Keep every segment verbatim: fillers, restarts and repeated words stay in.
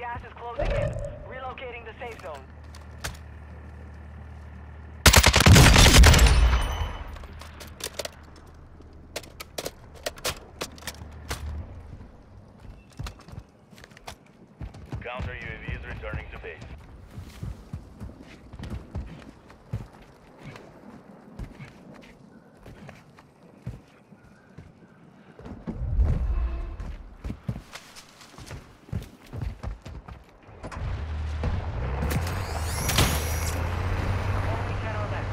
Gas is closing in. Relocating the safe zone. Counter U A V is returning to base. Only ten are left.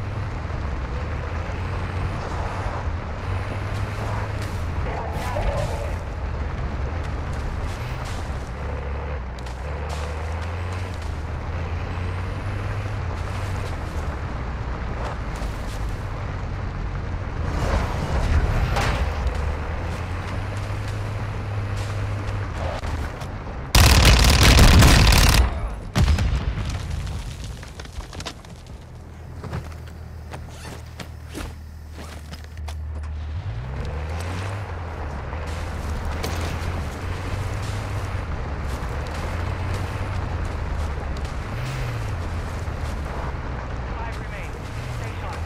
Five remain. Stay sharp.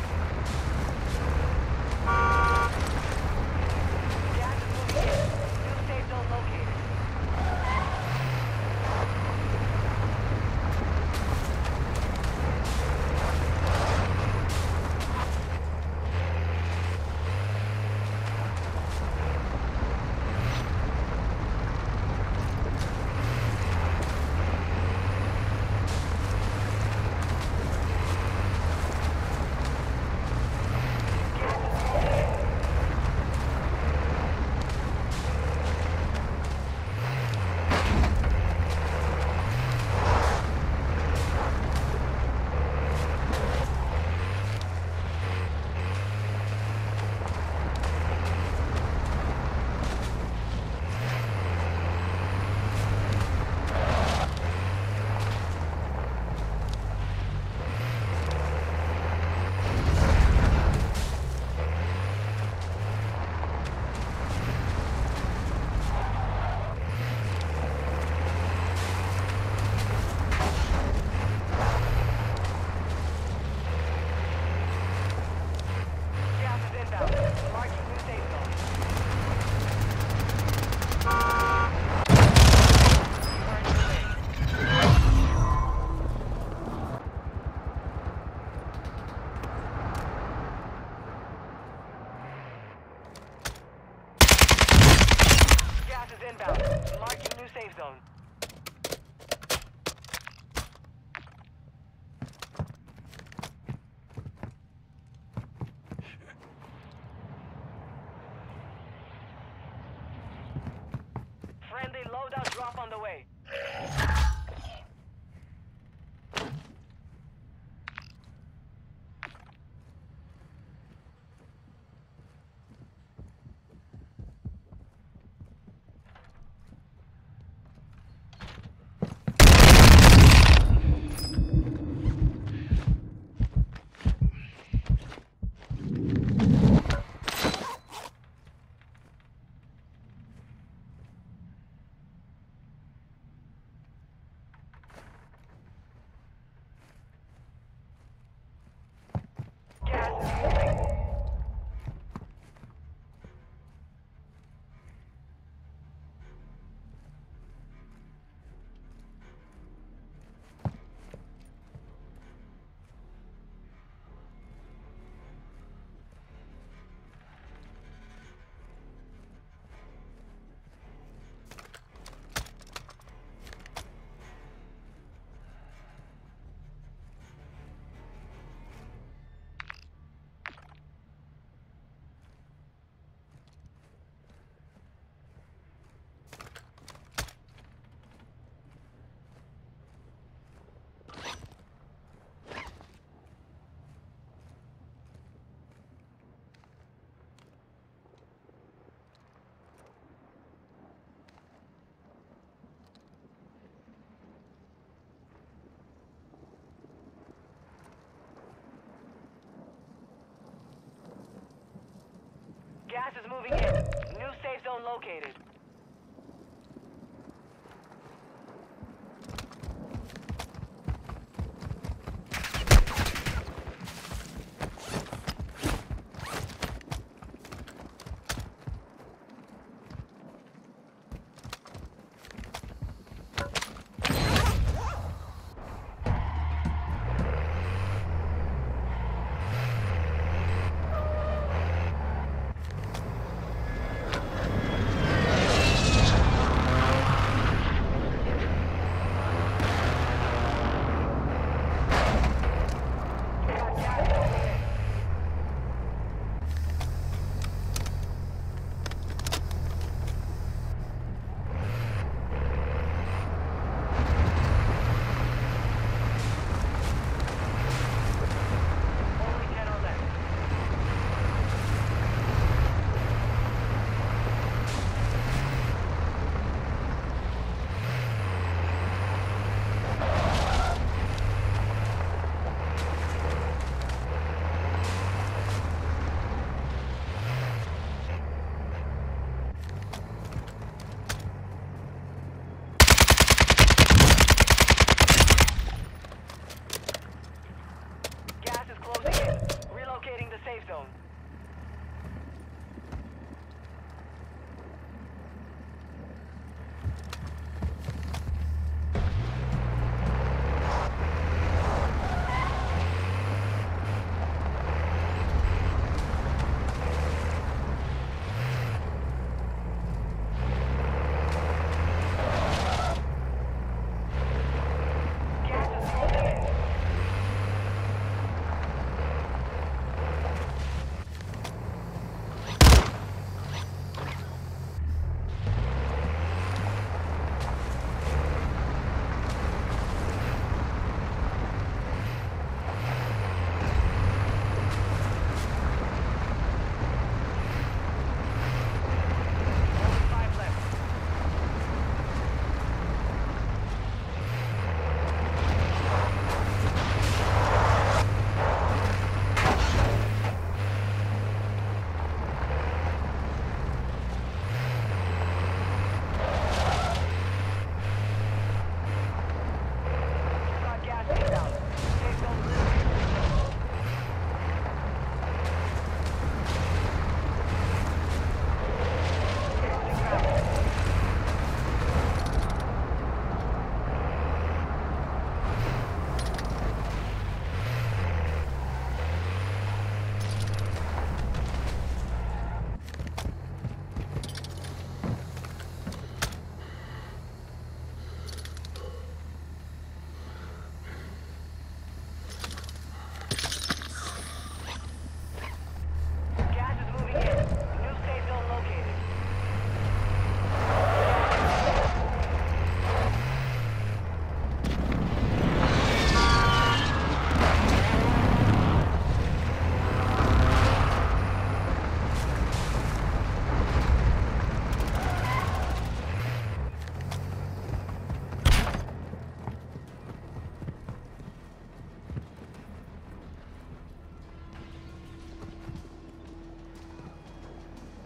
Gas is moving in. New safe zone located. Gas is inbound. Marking new safe zone. Return to the base. Gas is inbound. Marking new safe zone. Friendly loadout drop on the way. Gas is moving. Gas is moving in. New safe zone located.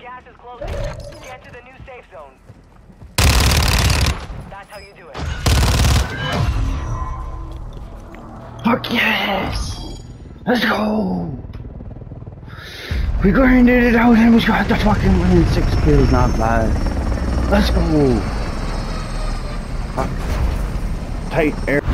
Gas is closing. Get to the new safe zone. That's how you do it. Fuck yes! Let's go! We grinded it out and we got the fucking win. Six kills, not bad. Let's go! Fuck. Tight air.